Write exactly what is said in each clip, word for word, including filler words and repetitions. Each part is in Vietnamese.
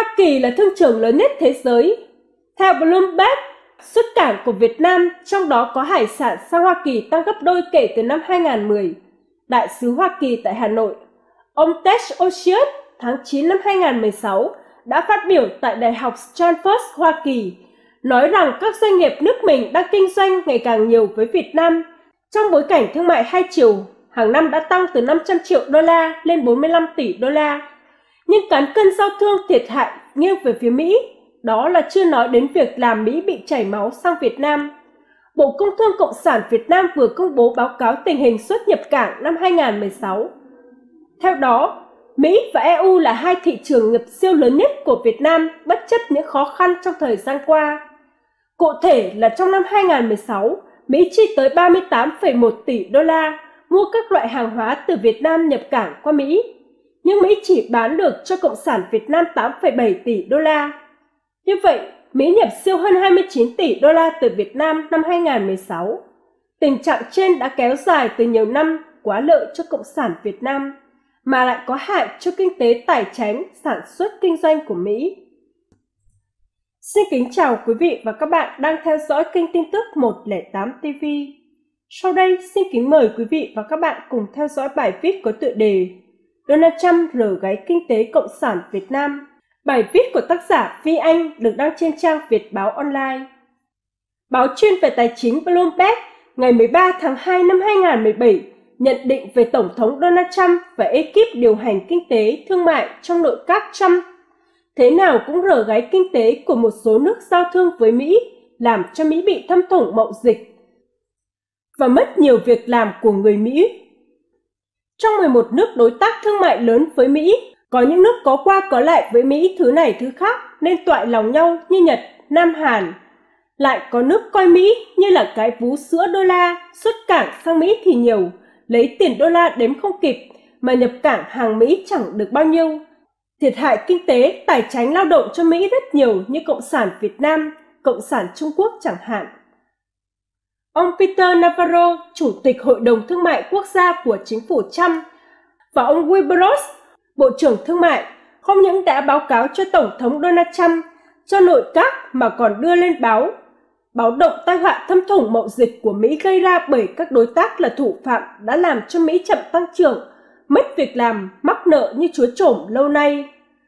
Hoa Kỳ là thương trường lớn nhất thế giới. Theo Bloomberg, xuất cảng của Việt Nam, trong đó có hải sản sang Hoa Kỳ tăng gấp đôi kể từ năm hai nghìn không trăm mười. Đại sứ Hoa Kỳ tại Hà Nội, ông Ted Osius, tháng chín năm hai nghìn không trăm mười sáu, đã phát biểu tại Đại học Stanford, Hoa Kỳ, nói rằng các doanh nghiệp nước mình đang kinh doanh ngày càng nhiều với Việt Nam trong bối cảnh thương mại hai chiều hàng năm đã tăng từ năm trăm triệu đô la lên bốn mươi lăm tỷ đô la. Nhưng cán cân giao thương thiệt hại nghiêng về phía Mỹ, đó là chưa nói đến việc làm Mỹ bị chảy máu sang Việt Nam. Bộ Công Thương Cộng sản Việt Nam vừa công bố báo cáo tình hình xuất nhập cảng năm hai nghìn không trăm mười sáu. Theo đó, Mỹ và e u là hai thị trường nhập siêu lớn nhất của Việt Nam bất chấp những khó khăn trong thời gian qua. Cụ thể là trong năm hai nghìn không trăm mười sáu, Mỹ chi tới ba mươi tám phẩy một tỷ đô la mua các loại hàng hóa từ Việt Nam nhập cảng qua Mỹ, nhưng Mỹ chỉ bán được cho Cộng sản Việt Nam tám phẩy bảy tỷ đô la. Như vậy, Mỹ nhập siêu hơn hai mươi chín tỷ đô la từ Việt Nam năm hai nghìn không trăm mười sáu. Tình trạng trên đã kéo dài từ nhiều năm, quá lợi cho Cộng sản Việt Nam, mà lại có hại cho kinh tế tài chính, sản xuất kinh doanh của Mỹ. Xin kính chào quý vị và các bạn đang theo dõi kênh tin tức một không tám ti vi. Sau đây, xin kính mời quý vị và các bạn cùng theo dõi bài viết có tựa đề Donald Trump rờ gáy kinh tế Cộng sản Việt Nam. Bài viết của tác giả Phi Anh được đăng trên trang Việt Báo Online. Báo chuyên về tài chính Bloomberg ngày mười ba tháng hai năm hai nghìn không trăm mười bảy nhận định về Tổng thống Donald Trump và ekip điều hành kinh tế thương mại trong nội các Trump. Thế nào cũng rờ gáy kinh tế của một số nước giao thương với Mỹ, làm cho Mỹ bị thâm thủng mậu dịch và mất nhiều việc làm của người Mỹ. Trong mười một nước đối tác thương mại lớn với Mỹ, có những nước có qua có lại với Mỹ thứ này thứ khác nên toại lòng nhau như Nhật, Nam Hàn. Lại có nước coi Mỹ như là cái vú sữa đô la, xuất cảng sang Mỹ thì nhiều, lấy tiền đô la đếm không kịp mà nhập cảng hàng Mỹ chẳng được bao nhiêu. Thiệt hại kinh tế, tài chính lao động cho Mỹ rất nhiều như Cộng sản Việt Nam, Cộng sản Trung Quốc chẳng hạn. Ông Peter Navarro, Chủ tịch Hội đồng Thương mại Quốc gia của chính phủ Trump, và ông Wilbur Ross, Bộ trưởng Thương mại, không những đã báo cáo cho Tổng thống Donald Trump, cho nội các mà còn đưa lên báo, báo động tai họa thâm thủng mậu dịch của Mỹ gây ra bởi các đối tác là thủ phạm đã làm cho Mỹ chậm tăng trưởng, mất việc làm, mắc nợ như chúa trổm lâu nay.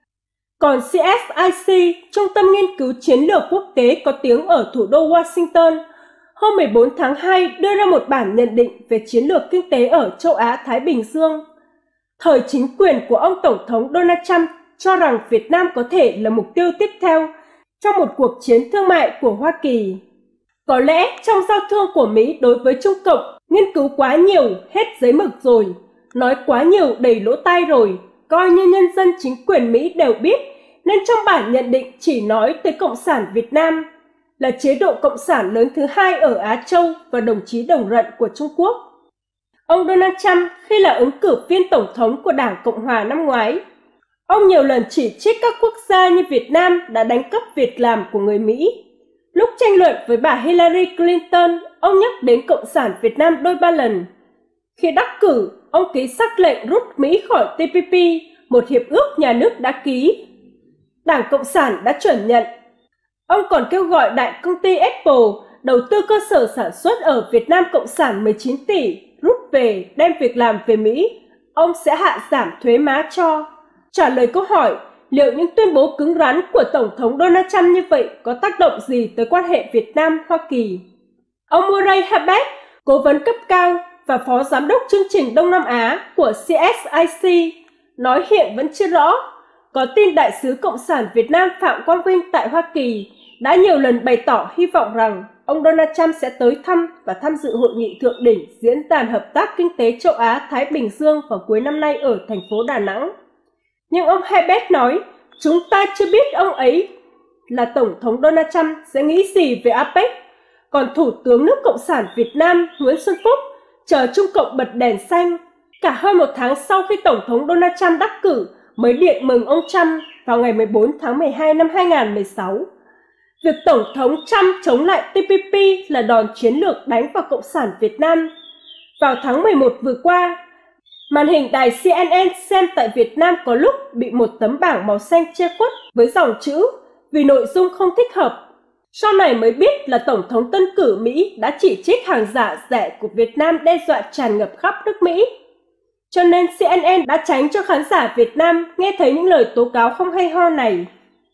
Còn xê ét i xê, Trung tâm Nghiên cứu Chiến lược Quốc tế có tiếng ở thủ đô Washington, hôm mười bốn tháng hai đưa ra một bản nhận định về chiến lược kinh tế ở châu Á-Thái Bình Dương. Thời chính quyền của ông Tổng thống Donald Trump cho rằng Việt Nam có thể là mục tiêu tiếp theo trong một cuộc chiến thương mại của Hoa Kỳ. Có lẽ trong giao thương của Mỹ đối với Trung Cộng, nghiên cứu quá nhiều, hết giấy mực rồi, nói quá nhiều đầy lỗ tai rồi, coi như nhân dân chính quyền Mỹ đều biết, nên trong bản nhận định chỉ nói tới Cộng sản Việt Nam, là chế độ cộng sản lớn thứ hai ở Á Châu và đồng chí đồng rận của Trung Quốc. Ông Donald Trump khi là ứng cử viên tổng thống của Đảng Cộng hòa năm ngoái, ông nhiều lần chỉ trích các quốc gia như Việt Nam đã đánh cắp việc làm của người Mỹ. Lúc tranh luận với bà Hillary Clinton, ông nhắc đến Cộng sản Việt Nam đôi ba lần. Khi đắc cử, ông ký sắc lệnh rút Mỹ khỏi tê pê pê, một hiệp ước nhà nước đã ký. Đảng Cộng sản đã chuẩn nhận. Ông còn kêu gọi đại công ty Apple đầu tư cơ sở sản xuất ở Việt Nam Cộng sản mười chín tỷ, rút về, đem việc làm về Mỹ. Ông sẽ hạ giảm thuế má cho. Trả lời câu hỏi, liệu những tuyên bố cứng rắn của Tổng thống Donald Trump như vậy có tác động gì tới quan hệ Việt Nam-Hoa Kỳ? Ông Murray Herbert, cố vấn cấp cao và phó giám đốc chương trình Đông Nam Á của xê ét i xê, nói hiện vẫn chưa rõ. Có tin đại sứ Cộng sản Việt Nam Phạm Quang Vinh tại Hoa Kỳ đã nhiều lần bày tỏ hy vọng rằng ông Donald Trump sẽ tới thăm và tham dự hội nghị thượng đỉnh Diễn đàn Hợp tác Kinh tế Châu Á-Thái Bình Dương vào cuối năm nay ở thành phố Đà Nẵng. Nhưng ông Herbert nói, chúng ta chưa biết ông ấy là Tổng thống Donald Trump sẽ nghĩ gì về a pếch, còn Thủ tướng nước Cộng sản Việt Nam Nguyễn Xuân Phúc chờ Trung Cộng bật đèn xanh. Cả hơn một tháng sau khi Tổng thống Donald Trump đắc cử mới điện mừng ông Trump vào ngày mười bốn tháng mười hai năm hai nghìn không trăm mười sáu. Việc Tổng thống Trump chống lại tê pê pê là đòn chiến lược đánh vào Cộng sản Việt Nam. Vào tháng mười một vừa qua, Màn hình đài C N N xem tại Việt Nam có lúc bị một tấm bảng màu xanh che khuất với dòng chữ vì nội dung không thích hợp. Sau này mới biết là Tổng thống tân cử Mỹ đã chỉ trích hàng giả rẻ của Việt Nam đe dọa tràn ngập khắp nước Mỹ. Cho nên C N N đã tránh cho khán giả Việt Nam nghe thấy những lời tố cáo không hay ho này.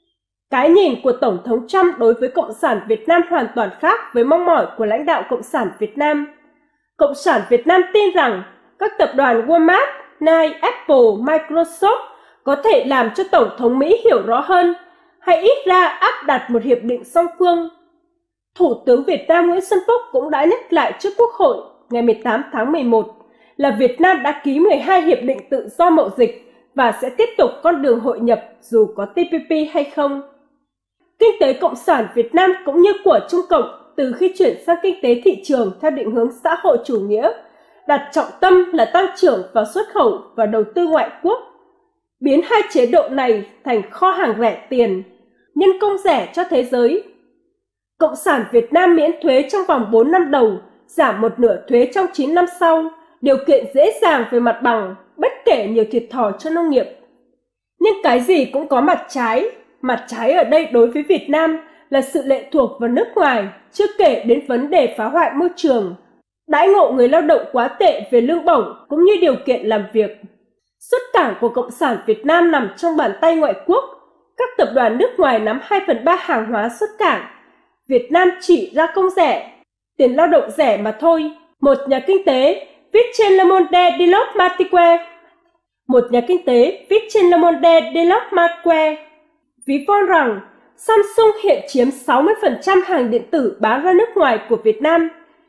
Cái nhìn của Tổng thống Trump đối với Cộng sản Việt Nam hoàn toàn khác với mong mỏi của lãnh đạo Cộng sản Việt Nam. Cộng sản Việt Nam tin rằng các tập đoàn Walmart, Nike, Apple, Microsoft có thể làm cho Tổng thống Mỹ hiểu rõ hơn, hay ít ra áp đặt một hiệp định song phương. Thủ tướng Việt Nam Nguyễn Xuân Phúc cũng đã nhắc lại trước Quốc hội ngày mười tám tháng mười một là Việt Nam đã ký mười hai hiệp định tự do mậu dịch và sẽ tiếp tục con đường hội nhập dù có T P P hay không. Kinh tế Cộng sản Việt Nam cũng như của Trung Cộng từ khi chuyển sang kinh tế thị trường theo định hướng xã hội chủ nghĩa, đặt trọng tâm là tăng trưởng vào xuất khẩu và đầu tư ngoại quốc, biến hai chế độ này thành kho hàng rẻ tiền, nhân công rẻ cho thế giới. Cộng sản Việt Nam miễn thuế trong vòng bốn năm đầu, giảm một nửa thuế trong chín năm sau, điều kiện dễ dàng về mặt bằng, bất kể nhiều thiệt thòi cho nông nghiệp. Nhưng cái gì cũng có mặt trái, mặt trái ở đây đối với Việt Nam là sự lệ thuộc vào nước ngoài, chưa kể đến vấn đề phá hoại môi trường, đãi ngộ người lao động quá tệ về lương bổng cũng như điều kiện làm việc. Xuất cảng của Cộng sản Việt Nam nằm trong bàn tay ngoại quốc, các tập đoàn nước ngoài nắm hai phần ba hàng hóa xuất cảng. Việt Nam chỉ ra công rẻ, tiền lao động rẻ mà thôi. Một nhà kinh tế viết trên Le Monde de l'Observatoire, một nhà kinh tế viết trên Le Monde de l'Observatoire ví von rằng Samsung hiện chiếm sáu mươi phần trăm hàng điện tử bán ra nước ngoài của Việt Nam.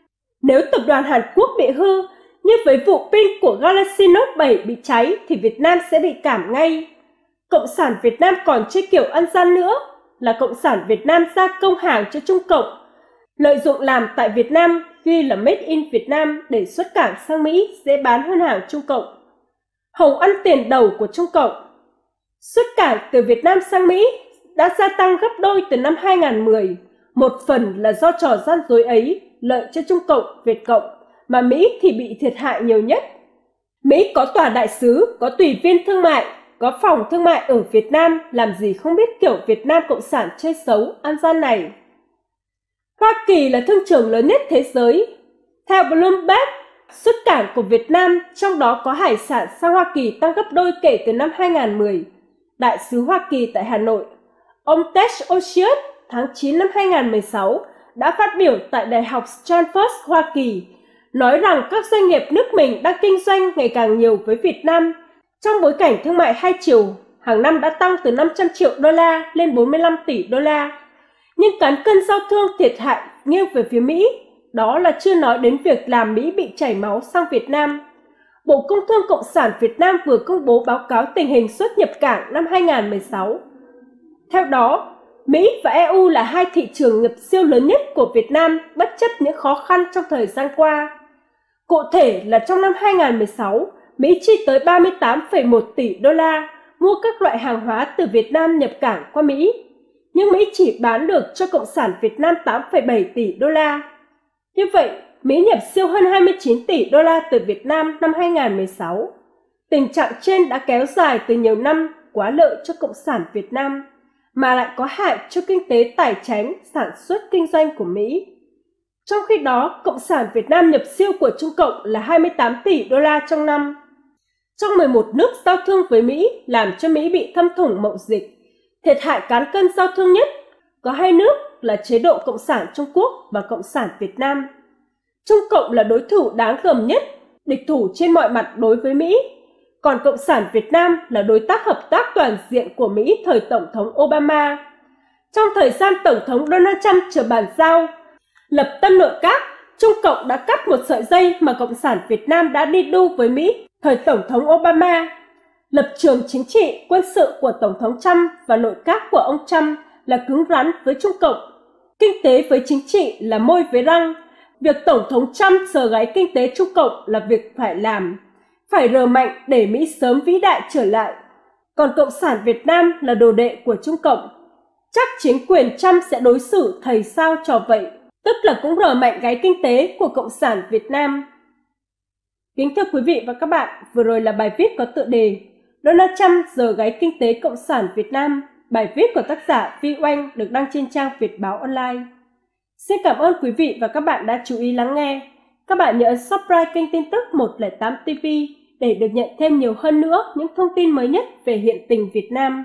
Nếu tập đoàn Hàn Quốc bị hư, như với vụ pin của Galaxy Note bảy bị cháy thì Việt Nam sẽ bị cảm ngay. Cộng sản Việt Nam còn chơi kiểu ăn gian nữa, là Cộng sản Việt Nam gia công hàng cho Trung Cộng, lợi dụng làm tại Việt Nam ghi là Made in Việt Nam để xuất cảng sang Mỹ dễ bán hơn hàng Trung Cộng. Hồng ăn tiền đầu của Trung Cộng. Xuất cảng từ Việt Nam sang Mỹ đã gia tăng gấp đôi từ năm hai nghìn không trăm mười. Một phần là do trò gian dối ấy lợi cho Trung Cộng, Việt Cộng, mà Mỹ thì bị thiệt hại nhiều nhất. Mỹ có tòa đại sứ, có tùy viên thương mại, có phòng thương mại ở Việt Nam, làm gì không biết kiểu Việt Nam Cộng sản chơi xấu, ăn gian này. Hoa Kỳ là thương trường lớn nhất thế giới. Theo Bloomberg, xuất cảng của Việt Nam, trong đó có hải sản sang Hoa Kỳ tăng gấp đôi kể từ năm hai nghìn không trăm mười. Đại sứ Hoa Kỳ tại Hà Nội, ông Ted Osius, tháng chín năm hai nghìn không trăm mười sáu, đã phát biểu tại Đại học Stanford, Hoa Kỳ, nói rằng các doanh nghiệp nước mình đang kinh doanh ngày càng nhiều với Việt Nam. Trong bối cảnh thương mại hai chiều, hàng năm đã tăng từ năm trăm triệu đô la lên bốn mươi lăm tỷ đô la. Nhưng cán cân giao thương thiệt hại nghiêng về phía Mỹ, đó là chưa nói đến việc làm Mỹ bị chảy máu sang Việt Nam. Bộ Công Thương Cộng sản Việt Nam vừa công bố báo cáo tình hình xuất nhập cảng năm hai nghìn không trăm mười sáu. Theo đó, Mỹ và E U là hai thị trường nhập siêu lớn nhất của Việt Nam bất chấp những khó khăn trong thời gian qua. Cụ thể là trong năm hai nghìn không trăm mười sáu, Mỹ chi tới ba mươi tám phẩy một tỷ đô la mua các loại hàng hóa từ Việt Nam nhập cảng qua Mỹ, nhưng Mỹ chỉ bán được cho Cộng sản Việt Nam tám phẩy bảy tỷ đô la. Như vậy, Mỹ nhập siêu hơn hai mươi chín tỷ đô la từ Việt Nam năm hai nghìn không trăm mười sáu. Tình trạng trên đã kéo dài từ nhiều năm, quá lợi cho Cộng sản Việt Nam, mà lại có hại cho kinh tế tài chánh, sản xuất kinh doanh của Mỹ. Trong khi đó, Cộng sản Việt Nam nhập siêu của Trung Cộng là hai mươi tám tỷ đô la trong năm. Trong mười một nước giao thương với Mỹ làm cho Mỹ bị thâm thủng mậu dịch, thiệt hại cán cân giao thương nhất có hai nước là chế độ Cộng sản Trung Quốc và Cộng sản Việt Nam. Trung Cộng là đối thủ đáng gờm nhất, địch thủ trên mọi mặt đối với Mỹ, còn Cộng sản Việt Nam là đối tác hợp tác toàn diện của Mỹ thời Tổng thống Obama. Trong thời gian Tổng thống Donald Trump chờ bàn giao, lập tân nội các, Trung Cộng đã cắt một sợi dây mà Cộng sản Việt Nam đã đi đu với Mỹ thời Tổng thống Obama. Lập trường chính trị, quân sự của Tổng thống Trump và nội các của ông Trump là cứng rắn với Trung Cộng. Kinh tế với chính trị là môi với răng. Việc Tổng thống Trump sờ gáy kinh tế Trung Cộng là việc phải làm, phải rờ mạnh để Mỹ sớm vĩ đại trở lại. Còn Cộng sản Việt Nam là đồ đệ của Trung Cộng. Chắc chính quyền Trump sẽ đối xử thầy sao trò vậy, tức là cũng rờ mạnh gáy kinh tế của Cộng sản Việt Nam. Kính thưa quý vị và các bạn, vừa rồi là bài viết có tựa đề Donald Trump giờ gáy kinh tế cộng sản Việt Nam. Bài viết của tác giả Vi Oanh được đăng trên trang Việt Báo Online. Xin cảm ơn quý vị và các bạn đã chú ý lắng nghe. Các bạn nhớ ấn subscribe kênh tin tức một không tám ti vi để được nhận thêm nhiều hơn nữa những thông tin mới nhất về hiện tình Việt Nam.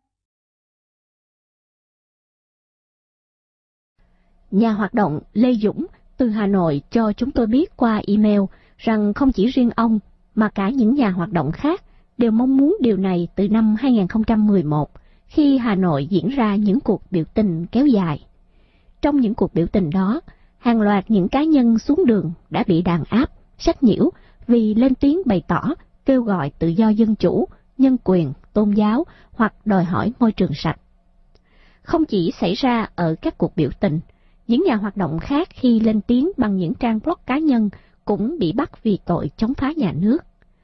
Nhà hoạt động Lê Dũng từ Hà Nội cho chúng tôi biết qua email rằng không chỉ riêng ông mà cả những nhà hoạt động khác đều mong muốn điều này từ năm hai nghìn không trăm mười một, khi Hà Nội diễn ra những cuộc biểu tình kéo dài. Trong những cuộc biểu tình đó, hàng loạt những cá nhân xuống đường đã bị đàn áp, sách nhiễu vì lên tiếng bày tỏ, kêu gọi tự do dân chủ, nhân quyền, tôn giáo hoặc đòi hỏi môi trường sạch. Không chỉ xảy ra ở các cuộc biểu tình, những nhà hoạt động khác khi lên tiếng bằng những trang blog cá nhân cũng bị bắt vì tội chống phá nhà nước.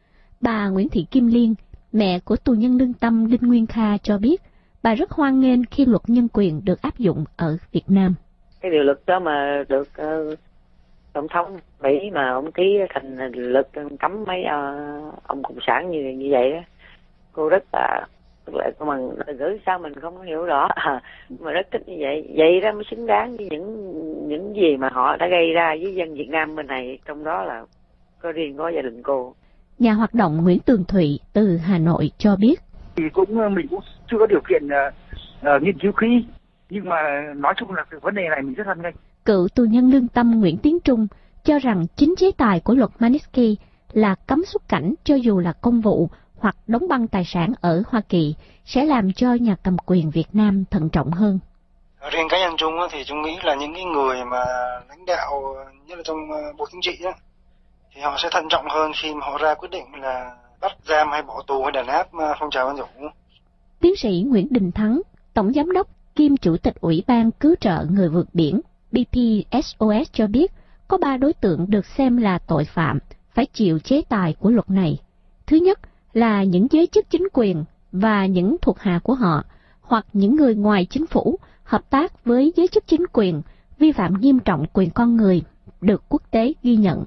Bà Nguyễn Thị Kim Liên, mẹ của tù nhân lương tâm Đinh Nguyên Kha cho biết, bà rất hoan nghênh khi luật nhân quyền được áp dụng ở Việt Nam. Cái điều luật đó mà được uh, tổng thống Mỹ mà ông ký thành luật cấm mấy uh, ông cộng sản như như vậy đó, cô rất là tức là cô bằng gửi sao mình không hiểu rõ à, mà rất thích như vậy, vậy đó mới xứng đáng với những những gì mà họ đã gây ra với dân Việt Nam bên này, trong đó là có riêng có gia đình cô. Nhà hoạt động Nguyễn Tường Thụy từ Hà Nội cho biết, thì cũng mình cũng chưa có điều kiện uh, uh, nghiên cứu kỹ, nhưng mà nói chung là cái vấn đề này mình rất hoan nghênh. Cựu tù nhân lương tâm Nguyễn Tiến Trung cho rằng chính chế tài của luật Magnitsky là cấm xuất cảnh cho dù là công vụ hoặc đóng băng tài sản ở Hoa Kỳ sẽ làm cho nhà cầm quyền Việt Nam thận trọng hơn. Riêng cá nhân Trung thì Trung nghĩ là những cái người mà lãnh đạo nhất là trong Bộ Chính trị đó, thì họ sẽ thận trọng hơn khi mà họ ra quyết định là bắt giam hay bỏ tù hay đàn áp phong trào dân chủ. Tiến sĩ Nguyễn Đình Thắng, Tổng Giám đốc kiêm Chủ tịch Ủy ban Cứu trợ Người vượt biển B P S O S cho biết, có ba đối tượng được xem là tội phạm phải chịu chế tài của luật này. Thứ nhất là những giới chức chính quyền và những thuộc hạ của họ, hoặc những người ngoài chính phủ hợp tác với giới chức chính quyền vi phạm nghiêm trọng quyền con người được quốc tế ghi nhận.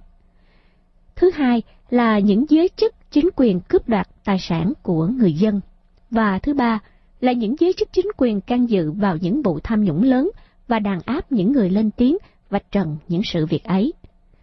Thứ hai là những giới chức chính quyền cướp đoạt tài sản của người dân. Và thứ ba là những giới chức chính quyền can dự vào những vụ tham nhũng lớn và đàn áp những người lên tiếng vạch trần những sự việc ấy.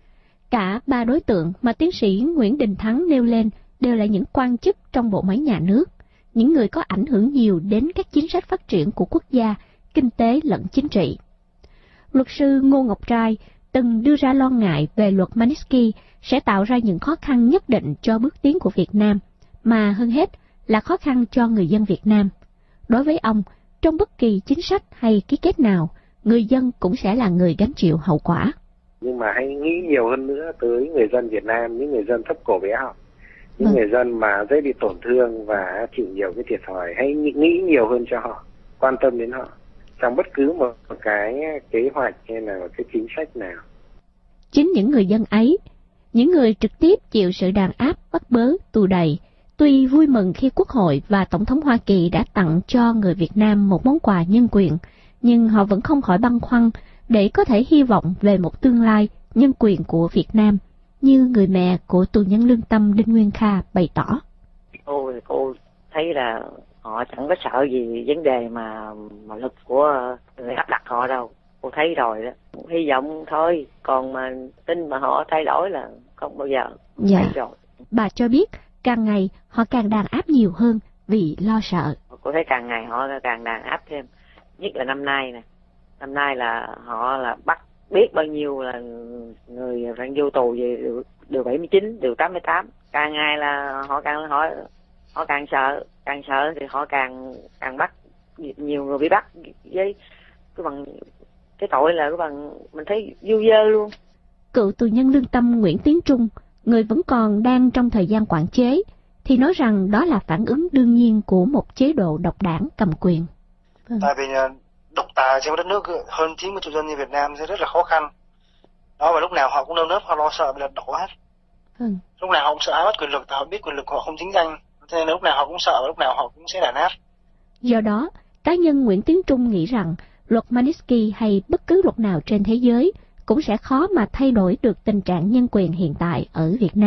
Cả ba đối tượng mà tiến sĩ Nguyễn Đình Thắng nêu lên đều là những quan chức trong bộ máy nhà nước, những người có ảnh hưởng nhiều đến các chính sách phát triển của quốc gia, kinh tế lẫn chính trị. Luật sư Ngô Ngọc Trai từng đưa ra lo ngại về luật Magnitsky sẽ tạo ra những khó khăn nhất định cho bước tiến của Việt Nam, mà hơn hết là khó khăn cho người dân Việt Nam. Đối với ông, trong bất kỳ chính sách hay ký kết nào, người dân cũng sẽ là người gánh chịu hậu quả. Nhưng mà hãy nghĩ nhiều hơn nữa tới người dân Việt Nam, những người dân thấp cổ bé họng, những vâng. người dân mà dễ bị tổn thương và chịu nhiều cái thiệt thòi. Hãy nghĩ nhiều hơn cho họ, quan tâm đến họ trong bất cứ một cái kế hoạch hay là một cái chính sách nào. Chính những người dân ấy, những người trực tiếp chịu sự đàn áp, bắt bớ, tù đày, tuy vui mừng khi Quốc hội và Tổng thống Hoa Kỳ đã tặng cho người Việt Nam một món quà nhân quyền, nhưng họ vẫn không khỏi băn khoăn để có thể hy vọng về một tương lai nhân quyền của Việt Nam, như người mẹ của tù nhân lương tâm Đinh Nguyên Kha bày tỏ. Cô cô thấy là họ chẳng có sợ gì vấn đề mà mà luật của người áp đặt họ đâu. Cô thấy rồi đó. Hy vọng thôi, còn mà tin mà họ thay đổi là không bao giờ. Dạ. Thấy rồi. Bà cho biết càng ngày họ càng đàn áp nhiều hơn vì lo sợ. Cô thấy càng ngày họ càng đàn áp thêm, nhất là năm nay nè. Năm nay là họ là bắt biết bao nhiêu là người đang vô tù về điều, điều bảy mươi chín, điều tám mươi tám. Càng ngày là họ càng họ họ càng sợ, càng sợ thì họ càng càng bắt nhiều người bị bắt với cái bằng cái tội là cái bằng mình thấy du dơ luôn. Cựu tù nhân lương tâm Nguyễn Tiến Trung, người vẫn còn đang trong thời gian quản chế, thì nói rằng đó là phản ứng đương nhiên của một chế độ độc đảng cầm quyền. Vâng. Tại vì độc tài trên đất nước hơn chín mươi triệu dân như Việt Nam sẽ rất là khó khăn. Đó, và lúc nào họ cũng nơm nớp, họ lo sợ bị lật đổ hết. Vâng. Lúc nào họ cũng sợ ai bắt quyền lực, họ biết quyền lực họ không chính danh, cho nên lúc nào họ cũng sợ và lúc nào họ cũng sẽ đàn áp. Do đó, cá nhân Nguyễn Tiến Trung nghĩ rằng luật Magnitsky hay bất cứ luật nào trên thế giới cũng sẽ khó mà thay đổi được tình trạng nhân quyền hiện tại ở Việt Nam.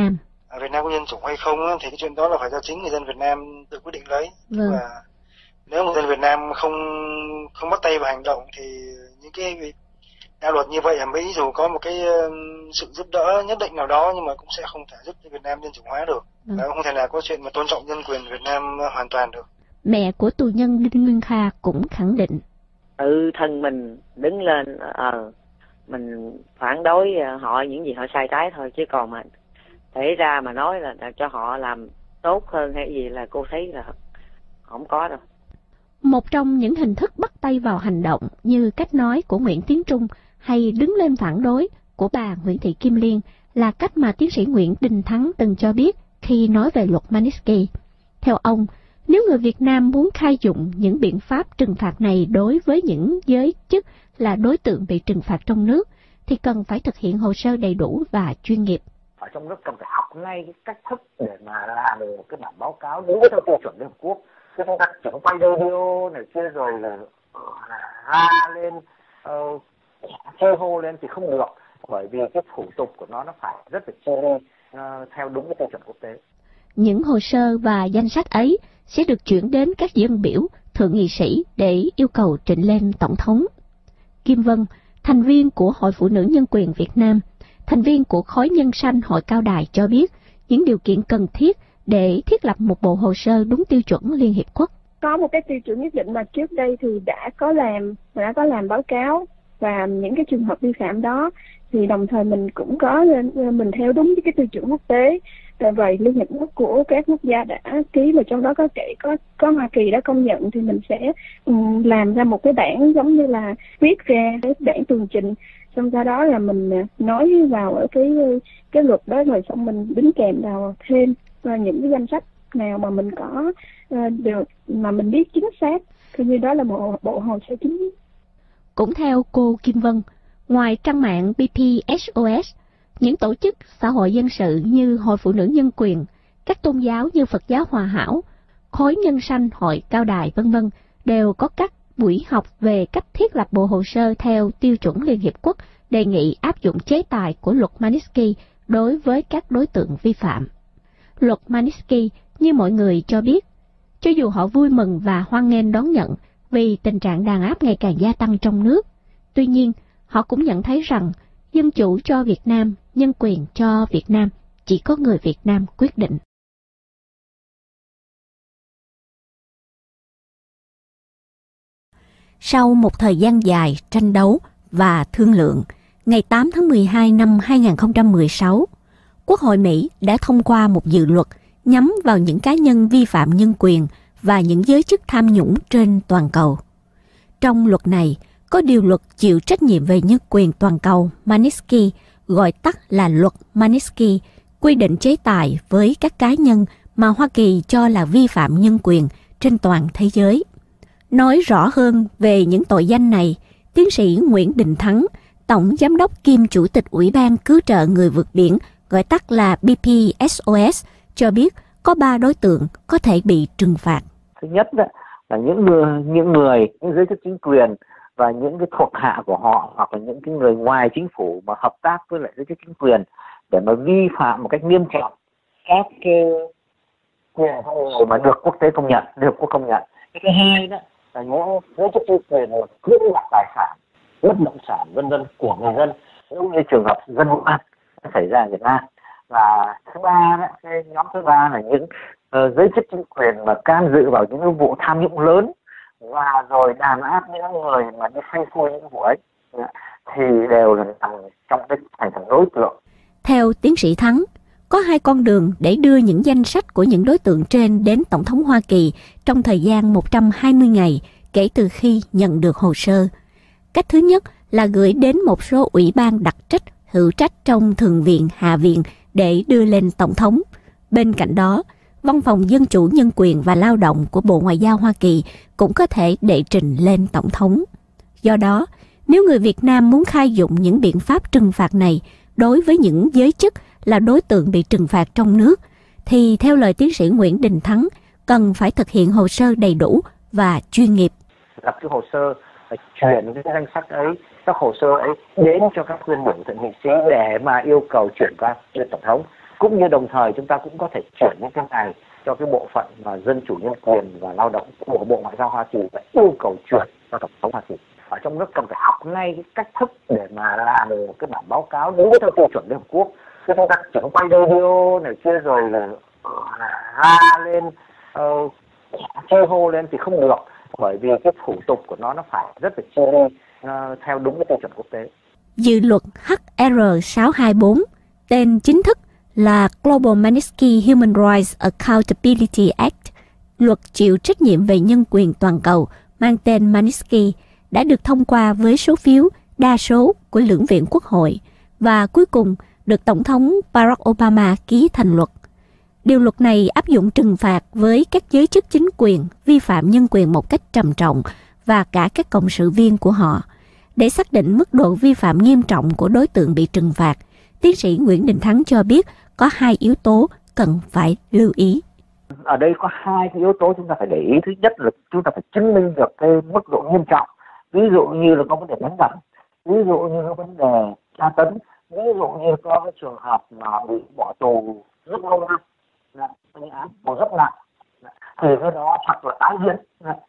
ở Việt Nam có dân chủ hay không á, thì cái chuyện đó là phải do chính người dân Việt Nam tự quyết định lấy. Vâng. Và nếu người dân Việt Nam không không bắt tay vào hành động thì những cái đạo luật như vậy ở Mỹ dù có một cái sự giúp đỡ nhất định nào đó nhưng mà cũng sẽ không thể giúp cho Việt Nam dân chủ hóa được. Vâng. Và không thể nào có chuyện mà tôn trọng nhân quyền Việt Nam hoàn toàn được. Mẹ của tù nhân Đinh Nguyên Kha cũng khẳng định. Tự thân mình đứng lên, ờ, mình phản đối họ những gì họ sai trái thôi, chứ còn mà thể ra mà nói là, là cho họ làm tốt hơn hay gì là cô thấy là không có đâu. Một trong những hình thức bắt tay vào hành động như cách nói của Nguyễn Tiến Trung hay đứng lên phản đối của bà Nguyễn Thị Kim Liên là cách mà tiến sĩ Nguyễn Đình Thắng từng cho biết khi nói về luật Magnitsky. Theo ông, nếu người Việt Nam muốn khai dụng những biện pháp trừng phạt này đối với những giới chức là đối tượng bị trừng phạt trong nước, thì cần phải thực hiện hồ sơ đầy đủ và chuyên nghiệp. Ở trong nước cần phải học ngay cái cách thức để mà làm được cái bản báo cáo đúng theo tiêu chuẩn Liên Hợp Quốc. Chứ chúng ta chẳng quay video này kia rồi là la lên, uh, chê hô lên thì không được. Bởi vì cái thủ tục của nó nó phải rất là chi uh, theo đúng cái tiêu chuẩn quốc tế. Những hồ sơ và danh sách ấy sẽ được chuyển đến các dân biểu, thượng nghị sĩ để yêu cầu trình lên Tổng thống. Kim Vân, thành viên của Hội Phụ nữ Nhân quyền Việt Nam, thành viên của Khối Nhân Sanh Hội Cao Đài cho biết những điều kiện cần thiết để thiết lập một bộ hồ sơ đúng tiêu chuẩn Liên Hiệp Quốc. Có một cái tiêu chuẩn nhất định mà trước đây thì đã có làm, đã có làm báo cáo và những cái trường hợp vi phạm đó thì đồng thời mình cũng có mình theo đúng cái tiêu chuẩn quốc tế về Liên Hiệp Quốc của các quốc gia đã ký, và trong đó có kể có có Hoa Kỳ đã công nhận, thì mình sẽ um, làm ra một cái bản giống như là viết ra cái bản tường trình, xong ra đó là mình nói vào ở cái cái luật đó, rồi xong mình đính kèm vào thêm những cái danh sách nào mà mình có uh, được mà mình biết chính xác, thì như đó là một bộ hồ sơ chính. Cũng theo cô Kim Vân, ngoài trang mạng bê pê ét o ét, những tổ chức xã hội dân sự như Hội Phụ nữ Nhân quyền, các tôn giáo như Phật giáo Hòa Hảo, Khối Nhân Sanh Hội Cao Đài vân vân đều có các buổi học về cách thiết lập bộ hồ sơ theo tiêu chuẩn Liên Hiệp Quốc, đề nghị áp dụng chế tài của luật Magnitsky đối với các đối tượng vi phạm. Luật Magnitsky, như mọi người cho biết, cho dù họ vui mừng và hoan nghênh đón nhận vì tình trạng đàn áp ngày càng gia tăng trong nước, tuy nhiên họ cũng nhận thấy rằng dân chủ cho Việt Nam, nhân quyền cho Việt Nam, chỉ có người Việt Nam quyết định. Sau một thời gian dài tranh đấu và thương lượng, ngày tám tháng mười hai năm hai nghìn không trăm mười sáu, Quốc hội Mỹ đã thông qua một dự luật nhắm vào những cá nhân vi phạm nhân quyền và những giới chức tham nhũng trên toàn cầu. Trong luật này, có điều luật chịu trách nhiệm về nhân quyền toàn cầu Magnitsky, gọi tắt là luật Magnitsky, quy định chế tài với các cá nhân mà Hoa Kỳ cho là vi phạm nhân quyền trên toàn thế giới. Nói rõ hơn về những tội danh này, tiến sĩ Nguyễn Đình Thắng, Tổng Giám đốc kiêm Chủ tịch Ủy ban Cứu trợ Người vượt biển, gọi tắt là bê pê ét o ét, cho biết có ba đối tượng có thể bị trừng phạt. Thứ nhất là những người, những người, những giới chức chính quyền và những cái thuộc hạ của họ, hoặc là những cái người ngoài chính phủ mà hợp tác với lại giới chức chính quyền để mà vi phạm một cách nghiêm trọng các cái quyền con người mà được quốc tế công nhận, được quốc công nhận. Cái thứ hai đó là những giới chức chính quyền cưỡng đoạt tài sản, bất động sản vân vân của người dân, giống như trường hợp dân vụ ăn xảy ra ở Việt Nam. Và thứ ba đó, cái nhóm thứ ba là những uh, giới chức chính quyền mà can dự vào những vụ tham nhũng lớn và rồi đàn áp những người mà đi phanh phui những vụ ấy, thì đều là nằm trong cái thành phần đối tượng. Theo tiến sĩ Thắng, có hai con đường để đưa những danh sách của những đối tượng trên đến Tổng thống Hoa Kỳ trong thời gian một trăm hai mươi ngày kể từ khi nhận được hồ sơ. Cách thứ nhất là gửi đến một số ủy ban đặc trách, hữu trách trong Thượng viện, Hạ viện để đưa lên Tổng thống. Bên cạnh đó, Văn phòng Dân chủ Nhân quyền và Lao động của Bộ Ngoại giao Hoa Kỳ cũng có thể đệ trình lên Tổng thống. Do đó, nếu người Việt Nam muốn khai dụng những biện pháp trừng phạt này đối với những giới chức là đối tượng bị trừng phạt trong nước, thì theo lời tiến sĩ Nguyễn Đình Thắng, cần phải thực hiện hồ sơ đầy đủ và chuyên nghiệp. Lập cái hồ sơ, chuyển cái danh sách ấy, các hồ sơ ấy đến cho các viên bộ thượng nghị sĩ để mà yêu cầu chuyển qua lên Tổng thống. Cũng như đồng thời chúng ta cũng có thể chuyển những cái này cho cái bộ phận mà dân chủ nhân quyền và lao động của Bộ Ngoại giao Hoa Kỳ và yêu cầu chuyển cho Tổng thống Hoa Kỳ. Ở trong nước cần phải học ngay cái cách thức để mà làm một cái bản báo cáo đúng theo tiêu chuẩn Liên Hợp Quốc. Chứ chúng ta chỉ quay video này kia rồi là la lên, uh, chê hô lên thì không được, bởi vì cái thủ tục của nó nó phải rất là chi uh, theo đúng cái tiêu chuẩn quốc tế. Dự luật H R sáu hai bốn, tên chính thức là Global Magnitsky Human Rights Accountability Act, luật chịu trách nhiệm về nhân quyền toàn cầu mang tên Magnitsky, đã được thông qua với số phiếu đa số của lưỡng viện Quốc hội và cuối cùng được Tổng thống Barack Obama ký thành luật. Điều luật này áp dụng trừng phạt với các giới chức chính quyền vi phạm nhân quyền một cách trầm trọng và cả các cộng sự viên của họ. Để xác định mức độ vi phạm nghiêm trọng của đối tượng bị trừng phạt, tiến sĩ Nguyễn Đình Thắng cho biết có hai yếu tố cần phải lưu ý. Ở đây có hai cái yếu tố chúng ta phải để ý. Thứ nhất là chúng ta phải chứng minh được cái mức độ nghiêm trọng. Ví dụ như là có vấn đề đánh đập, ví dụ như có vấn đề tra tấn, ví dụ như có cái trường hợp mà bị bỏ tù rất lâu năm, những án tù rất nặng, thì cái đó hoặc là tái diễn,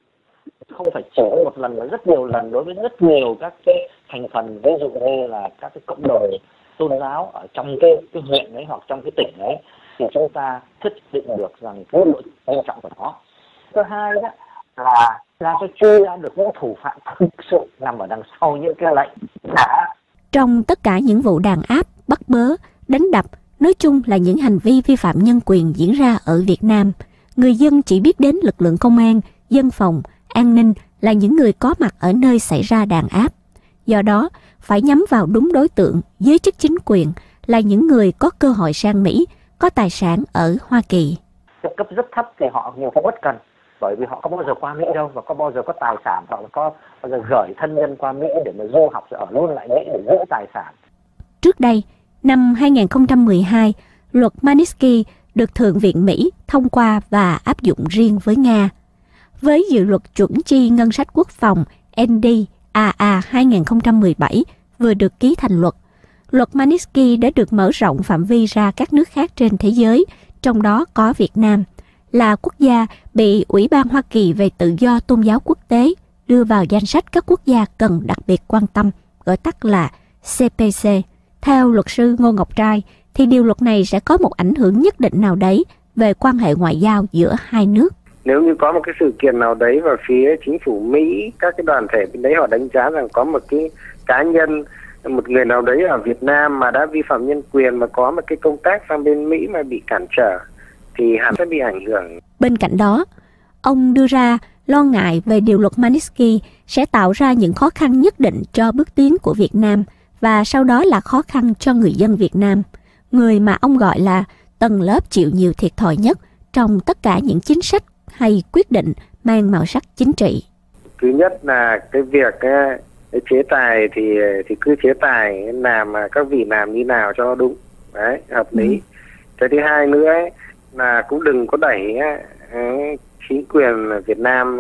không phải chỉ một lần mà rất nhiều lần đối với rất nhiều các cái thành phần, ví dụ như là các cái cộng đồng tôn giáo ở trong cái, cái huyện ấy hoặc trong cái tỉnh ấy, thì chúng ta thiết định được rằng cái độ nghiêm trọng của nó. Thứ hai đó là làm cho truy ra được những thủ phạm thực sự nằm ở đằng sau những cái lệnh đã. Trong tất cả những vụ đàn áp, bắt bớ, đánh đập, nói chung là những hành vi vi phạm nhân quyền diễn ra ở Việt Nam, người dân chỉ biết đến lực lượng công an, dân phòng, an ninh là những người có mặt ở nơi xảy ra đàn áp. Do đó, phải nhắm vào đúng đối tượng, giới chức chính quyền là những người có cơ hội sang Mỹ, có tài sản ở Hoa Kỳ. Cấp rất thấp thì họ nhiều không bất cần, bởi vì họ không bao giờ qua Mỹ đâu, và có bao giờ có tài sản, họ có bao giờ gửi thân nhân qua Mỹ để mà du học rồi ở luôn lại Mỹ để giữ tài sản. Trước đây, năm hai nghìn không trăm mười hai, luật Magnitsky được Thượng viện Mỹ thông qua và áp dụng riêng với Nga. Với dự luật chuẩn chi ngân sách quốc phòng N D A A hai nghìn không trăm mười bảy vừa được ký thành luật, luật Magnitsky đã được mở rộng phạm vi ra các nước khác trên thế giới, trong đó có Việt Nam, là quốc gia bị Ủy ban Hoa Kỳ về tự do tôn giáo quốc tế đưa vào danh sách các quốc gia cần đặc biệt quan tâm, gọi tắt là C P C. Theo luật sư Ngô Ngọc Trai, thì điều luật này sẽ có một ảnh hưởng nhất định nào đấy về quan hệ ngoại giao giữa hai nước. Nếu như có một cái sự kiện nào đấy và phía chính phủ Mỹ, các cái đoàn thể bên đấy họ đánh giá rằng có một cái cá nhân, một người nào đấy ở Việt Nam mà đã vi phạm nhân quyền mà có một cái công tác sang bên Mỹ mà bị cản trở, thì hắn sẽ bị ảnh hưởng. Bên cạnh đó, ông đưa ra lo ngại về điều luật Magnitsky sẽ tạo ra những khó khăn nhất định cho bước tiến của Việt Nam và sau đó là khó khăn cho người dân Việt Nam, người mà ông gọi là tầng lớp chịu nhiều thiệt thòi nhất trong tất cả những chính sách hay quyết định mang màu sắc chính trị. Thứ nhất là cái việc cái chế tài thì thì cứ chế tài làm các vị làm như nào cho nó đúng, đấy, hợp lý. Ừ. Cái thứ hai nữa ấy, là cũng đừng có đẩy ấy, chính quyền Việt Nam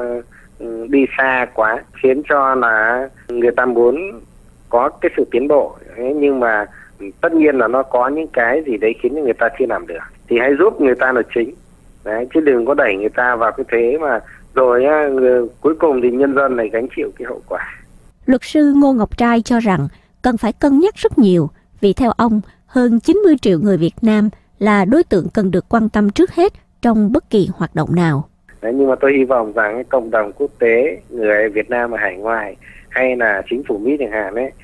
đi xa quá, khiến cho là người ta muốn có cái sự tiến bộ ấy, nhưng mà tất nhiên là nó có những cái gì đấy khiến người ta chưa làm được, thì hãy giúp người ta là chính, đấy, chứ đừng có đẩy người ta vào cái thế mà rồi người, cuối cùng thì nhân dân này gánh chịu cái hậu quả. Luật sư Ngô Ngọc Trai cho rằng cần phải cân nhắc rất nhiều, vì theo ông, hơn chín mươi triệu người Việt Nam là đối tượng cần được quan tâm trước hết trong bất kỳ hoạt động nào. Đấy, nhưng mà tôi hy vọng rằng cái cộng đồng quốc tế, người Việt Nam ở hải ngoại hay là chính phủ Mỹ chẳng hạn ấy,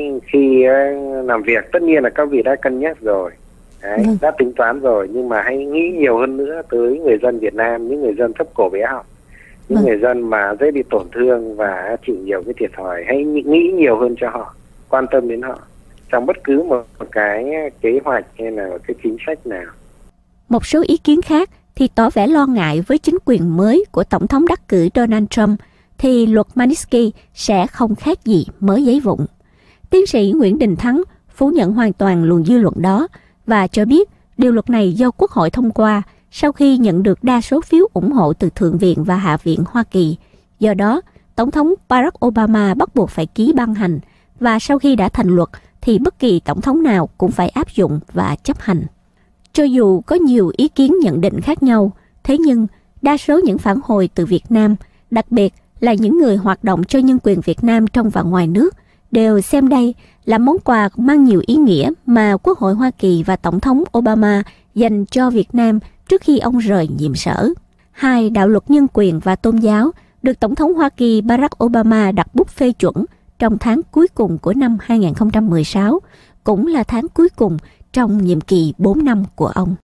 khi làm việc tất nhiên là các vị đã cân nhắc rồi, đấy, ừ. đã tính toán rồi, nhưng mà hãy nghĩ nhiều hơn nữa tới người dân Việt Nam, những người dân thấp cổ bé họng, những ừ. người dân mà dễ bị tổn thương và chịu nhiều cái thiệt thòi, hãy nghĩ nhiều hơn cho họ, quan tâm đến họ trong bất cứ một cái kế hoạch hay là một cái chính sách nào. Một số ý kiến khác thì tỏ vẻ lo ngại với chính quyền mới của Tổng thống đắc cử Donald Trump thì luật Magnitsky sẽ không khác gì mớ giấy vụn. Tiến sĩ Nguyễn Đình Thắng phủ nhận hoàn toàn luồng dư luận đó và cho biết điều luật này do Quốc hội thông qua sau khi nhận được đa số phiếu ủng hộ từ Thượng viện và Hạ viện Hoa Kỳ. Do đó, Tổng thống Barack Obama bắt buộc phải ký ban hành, và sau khi đã thành luật thì bất kỳ tổng thống nào cũng phải áp dụng và chấp hành. Cho dù có nhiều ý kiến nhận định khác nhau, thế nhưng đa số những phản hồi từ Việt Nam, đặc biệt là những người hoạt động cho nhân quyền Việt Nam trong và ngoài nước, đều xem đây là món quà mang nhiều ý nghĩa mà Quốc hội Hoa Kỳ và Tổng thống Obama dành cho Việt Nam trước khi ông rời nhiệm sở. Hai đạo luật nhân quyền và tôn giáo được Tổng thống Hoa Kỳ Barack Obama đặt bút phê chuẩn trong tháng cuối cùng của năm hai nghìn không trăm mười sáu, cũng là tháng cuối cùng trong nhiệm kỳ bốn năm của ông.